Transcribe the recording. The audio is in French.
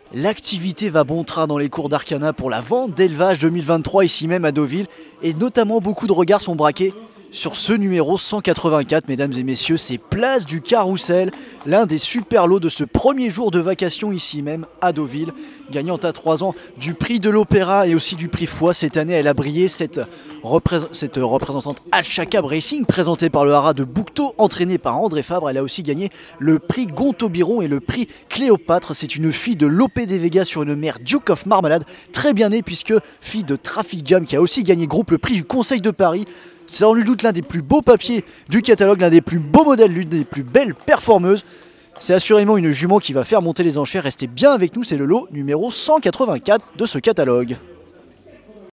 L'activité va bon train dans les cours d'Arcana pour la vente d'élevage 2023 ici même à Deauville et notamment beaucoup de regards sont braqués sur ce numéro 184, mesdames et messieurs, c'est Place du Carrousel, l'un des super lots de ce premier jour de vacation ici même à Deauville. Gagnante à 3 ans du prix de l'Opéra et aussi du prix Foix. Cette année, elle a brillé, cette représentante Al-Shakab Racing, présentée par le Haras de Bouquetot, entraînée par André Fabre. Elle a aussi gagné le prix Gontaut-Biron et le prix Cléopâtre. C'est une fille de Lope de Vega sur une mère Duke of Marmalade, très bien née puisque fille de Traffic Jam qui a aussi gagné groupe le prix du Conseil de Paris. C'est sans nul doute l'un des plus beaux papiers du catalogue, l'un des plus beaux modèles, l'une des plus belles performeuses. C'est assurément une jument qui va faire monter les enchères. Restez bien avec nous, c'est le lot numéro 184 de ce catalogue.